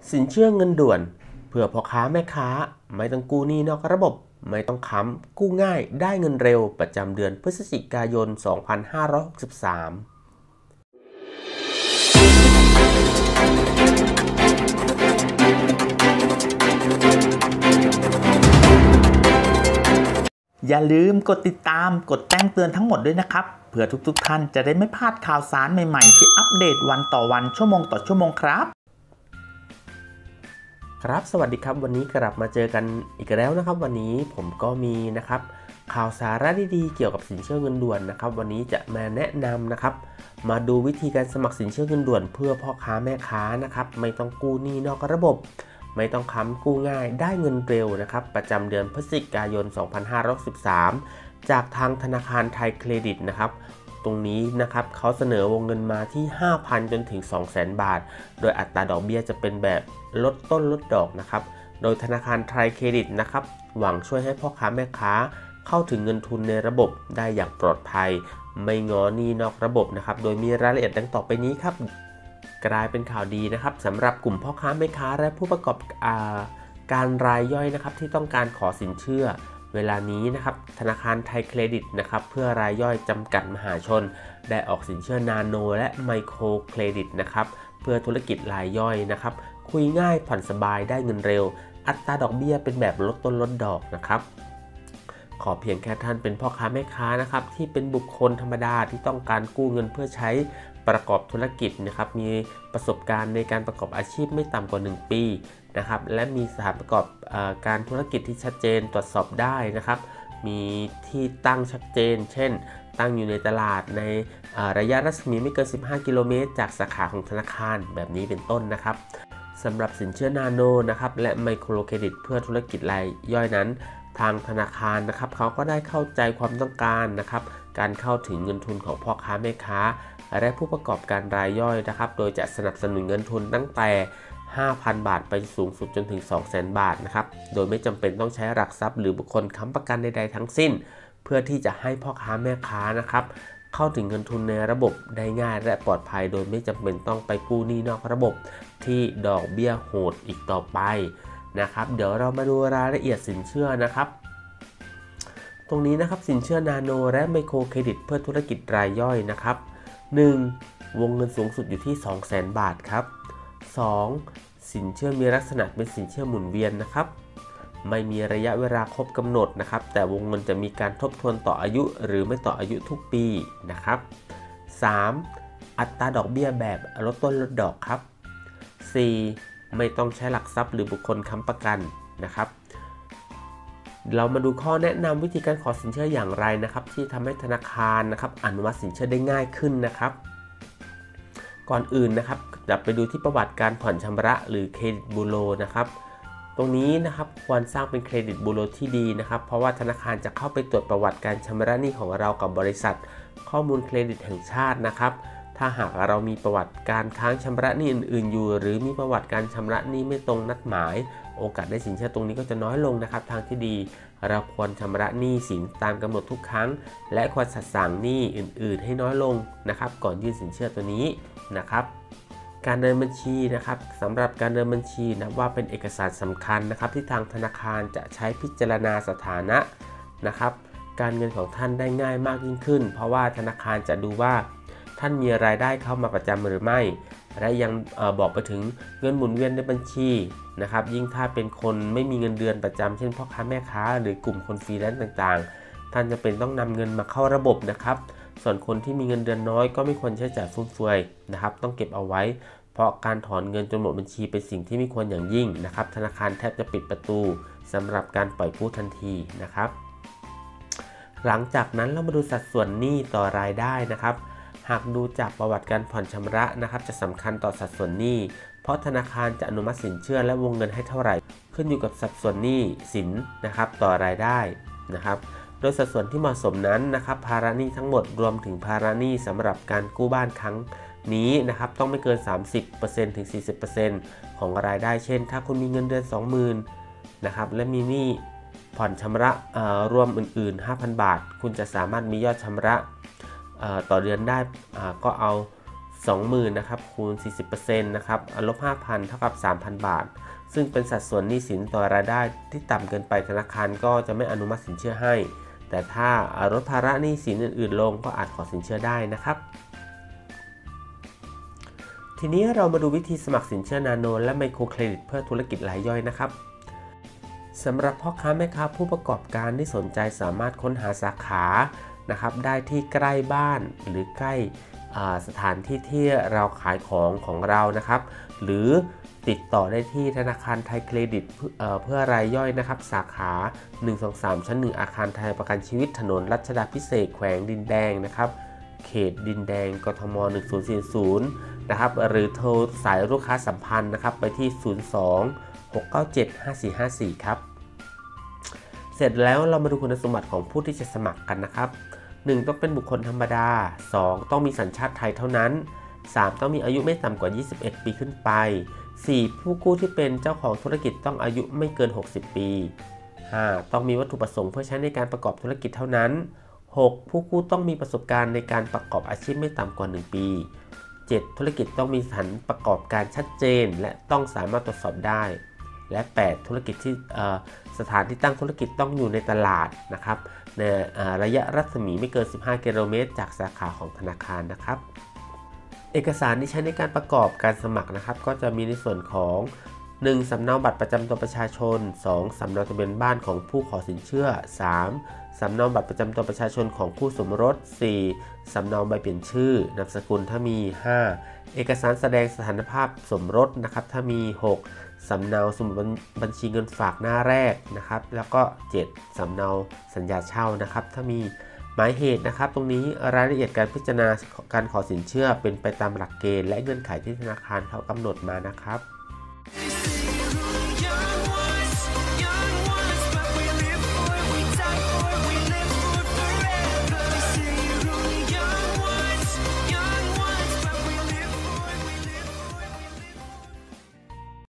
สินเชื่อเงินด่วนเพื่อพ่อค้าแม่ค้าไม่ต้องกู้หนี้นอกระบบไม่ต้องค้ำกู้ง่ายได้เงินเร็วประจำเดือนพฤศจิกายน 2563 อย่าลืมกดติดตามกดแจ้งเตือนทั้งหมดด้วยนะครับเพื่อทุกท่านจะได้ไม่พลาดข่าวสารใหม่ๆที่อัปเดตวันต่อวันชั่วโมงต่อชั่วโมงครับสวัสดีครับวันนี้กลับมาเจอกันอีกแล้วนะครับวันนี้ผมก็มีนะครับข่าวสาระดีๆเกี่ยวกับสินเชื่อเงินด่วนนะครับวันนี้จะมาแนะนำนะครับมาดูวิธีการสมัครสินเชื่อเงินด่วนเพื่อพ่อค้าแม่ค้านะครับไม่ต้องกู้หนี้นอกระบบไม่ต้องค้ำกู้ง่ายได้เงินเร็วนะครับประจำเดือนพฤศจิกายน 2563 จากทางธนาคารไทยเครดิตนะครับตรงนี้นะครับเขาเสนอวงเงินมาที่ 5,000 จนถึง 200,000 บาทโดยอัตราดอกเบี้ยจะเป็นแบบลดต้นลดดอกนะครับโดยธนาคารไทยเครดิตนะครับหวังช่วยให้พ่อค้าแม่ค้าเข้าถึงเงินทุนในระบบได้อย่างปลอดภัยไม่ง้อหนี้นอกระบบนะครับโดยมีรายละเอียดดังต่อไปนี้ครับกลายเป็นข่าวดีนะครับสำหรับกลุ่มพ่อค้าแม่ค้าและผู้ประกอบการรายย่อยนะครับที่ต้องการขอสินเชื่อเวลานี้นะครับธนาคารไทยเครดิตนะครับเพื่อรายย่อยจำกัดมหาชนได้ออกสินเชื่อนาโนและไมโครเครดิตนะครับเพื่อธุรกิจรายย่อยนะครับคุยง่ายผ่อนสบายได้เงินเร็วอัตราดอกเบี้ยเป็นแบบลดต้นลดดอกนะครับขอเพียงแค่ท่านเป็นพ่อค้าแม่ค้านะครับที่เป็นบุคคลธรรมดาที่ต้องการกู้เงินเพื่อใช้ประกอบธุรกิจนะครับมีประสบการณ์ในการประกอบอาชีพไม่ต่ำกว่า1 ปีนะครับและมีสถานประกอบการธุรกิจที่ชัดเจนตรวจสอบได้นะครับมีที่ตั้งชัดเจนเช่นตั้งอยู่ในตลาดในระยะรัศมีไม่เกิน15 กิโลเมตรจากสาขาของธนาคารแบบนี้เป็นต้นนะครับสำหรับสินเชื่อนาโนนะครับและไมโครเครดิตเพื่อธุรกิจรายย่อยนั้นทางธนาคารนะครับเขาก็ได้เข้าใจความต้องการนะครับการเข้าถึงเงินทุนของพ่อค้าแม่ค้าและผู้ประกอบการรายย่อยนะครับโดยจะสนับสนุนเงินทุนตั้งแต่ 5,000 บาทไปสูงสุดจนถึง 200,000 บาทนะครับโดยไม่จำเป็นต้องใช้หลักทรัพย์หรือบุคคลค้ำประกันใดๆทั้งสิ้นเพื่อที่จะให้พ่อค้าแม่ค้านะครับเข้าถึงเงินทุนในระบบได้ง่ายและปลอดภัยโดยไม่จำเป็นต้องไปกู้หนี้นอกระบบที่ดอกเบี้ยโหดอีกต่อไปนะครับเดี๋ยวเรามาดูรายละเอียดสินเชื่อนะครับตรงนี้นะครับสินเชื่อนาโนและไมโครเครดิตเพื่อธุรกิจรายย่อยนะครับ 1. วงเงินสูงสุดอยู่ที่ 200,000 บาทครับ 2. สินเชื่อมีลักษณะเป็นสินเชื่อหมุนเวียนนะครับไม่มีระยะเวลาครบกำหนดนะครับแต่วงเงินจะมีการทบทวนต่ออายุหรือไม่ต่ออายุทุกปีนะครับ 3. อัตราดอกเบี้ยแบบลดต้นลดดอกครับ 4. ไม่ต้องใช้หลักทรัพย์หรือบุคคลค้ำประกันนะครับเรามาดูข้อแนะนำวิธีการขอสินเชื่ออย่างไรนะครับที่ทำให้ธนาคารนะครับอนุมัติสินเชื่อได้ง่ายขึ้นนะครับก่อนอื่นนะครับจะไปดูที่ประวัติการผ่อนชำระหรือเครดิตบูโรนะครับตรงนี้นะครับควรสร้างเป็นเครดิตบูโรที่ดีนะครับเพราะว่าธนาคารจะเข้าไปตรวจประวัติการชำระหนี้ของเรากับบริษัทข้อมูลเครดิตแห่งชาตินะครับถ้าหากเรามีประวัติการค้างชำระหนี้อื่นๆอยู่หรือมีประวัติการชำระหนี้ไม่ตรงนัดหมายโอกาสได้สินเชื่อตรงนี้ก็จะน้อยลงนะครับทางที่ดีเราควรชำระหนี้สินตามกำหนดทุกครั้งและควรสัดสั่งหนี้อื่นๆให้น้อยลงนะครับก่อนยื่นสินเชื่อตัวนี้นะครับการเดินบัญชีนะครับสำหรับการเดินบัญชีนับว่าเป็นเอกสารสำคัญนะครับที่ทางธนาคารจะใช้พิจารณาสถานะนะครับการเงินของท่านได้ง่ายมากยิ่งขึ้นเพราะว่าธนาคารจะดูว่าท่านมีรายได้เข้ามาประจำหรือไม่และยังบอกไปถึงเงินหมุนเวียนในบัญชีนะครับยิ่งถ้าเป็นคนไม่มีเงินเดือนประจำเช่นพ่อค้าแม่ค้าหรือกลุ่มคนฟรีแลนซ์ต่างๆท่านจะเป็นต้องนำเงินมาเข้าระบบนะครับส่วนคนที่มีเงินเดือนน้อยก็ไม่ควรใช้จ่ายฟุ่มเฟือยนะครับต้องเก็บเอาไว้เพราะการถอนเงินจนหมดบัญชีเป็นสิ่งที่ไม่ควรอย่างยิ่งนะครับธนาคารแทบจะปิดประตูสำหรับการปล่อยกู้ทันทีนะครับหลังจากนั้นเรามาดูสัดส่วนหนี้ต่อรายได้นะครับหากดูจากประวัติการผ่อนชำระนะครับจะสำคัญต่อสัดส่วนหนี้เพราะธนาคารจะอนุมัติสินเชื่อและวงเงินให้เท่าไหร่ขึ้นอยู่กับสัดส่วนหนี้สินนะครับต่อรายได้นะครับโดยสัดส่วนที่เหมาะสมนั้นนะครับภาระหนี้ทั้งหมดรวมถึงภาระหนี้สำหรับการกู้บ้านครั้งนี้นะครับต้องไม่เกิน 30% ถึง 40% ของรายได้เช่นถ้าคุณมีเงินเดือน 20,000 นะครับและมีหนี้ผ่อนชำระรวมอื่นๆ 5,000 บาทคุณจะสามารถมียอดชำระต่อเดือนได้ก็เอา 20,000นะครับคูณ 40% นะครับลบ 5,000 เท่ากับ 3,000 บาทซึ่งเป็นสัดส่วนหนี้สินต่อรายได้ที่ต่ำเกินไปธนาคารก็จะไม่อนุมัติสินเชื่อให้แต่ถ้าลดภาระหนี้สินอื่นๆลงก็อาจขอสินเชื่อได้นะครับทีนี้เรามาดูวิธีสมัครสินเชื่อนาโนและไมโครเครดิตเพื่อธุรกิจรายย่อยนะครับสำหรับพ่อค้าแม่ค้าผู้ประกอบการที่สนใจสามารถค้นหาสาขานะครับได้ที่ใกล้บ้านหรือใกล้สถานที่ที่เราขายของเรานะครับหรือติดต่อได้ที่ธนาคารไทยเครดิตเพื่อรายย่อยนะครับสาขา 123 ชั้น 1 อาคารไทยประกันชีวิตถนนรัชดาภิเษกแขวงดินแดงนะครับเขตดินแดงกทม 1040 นะครับหรือโทรสายลูกค้าสัมพันธ์นะครับไปที่ 02-697-5454 ครับเสร็จแล้วเรามาดูคุณสมบัติของผู้ที่จะสมัครกันนะครับ1ต้องเป็นบุคคลธรรมดา2ต้องมีสัญชาติไทยเท่านั้น3ต้องมีอายุไม่ต่ำกว่า21ปีขึ้นไป4ผู้กู้ที่เป็นเจ้าของธุรกิจต้องอายุไม่เกิน60ปี5ต้องมีวัตถุประสงค์เพื่อใช้ในการประกอบธุรกิจเท่านั้น6ผู้กู้ต้องมีประสบการณ์ในการประกอบอาชีพไม่ต่ำกว่า1ปี7ธุรกิจต้องมีสถานประกอบการชัดเจนและต้องสามารถตรวจสอบได้และ8ธุรกิจที่สถานที่ตั้งธุรกิจต้องอยู่ในตลาดนะครับในระยะรัศมีไม่เกิน15กิโลเมตรจากสาขาของธนาคารนะครับเอกสารที่ใช้ในการประกอบการสมัครนะครับก็จะมีในส่วนของ1สำเนาบัตรประจำตัวประชาชน2สำเนาทะเบียนบ้านของผู้ขอสินเชื่อ3สำเนาบัตรประจำตัวประชาชนของคู่สมรส4สำเนาใบเปลี่ยนชื่อนามสกุลถ้ามี5เอกสารแสดงสถานภาพสมรสนะครับถ้ามี6สำเนาสมุดบัญชีเงินฝากหน้าแรกนะครับแล้วก็7สำเนาสัญญาเช่านะครับถ้ามีหมายเหตุนะครับตรงนี้รายละเอียดการพิจารณาการขอสินเชื่อเป็นไปตามหลักเกณฑ์และเงื่อนไขที่ธนาคารเขากำหนดมานะครับ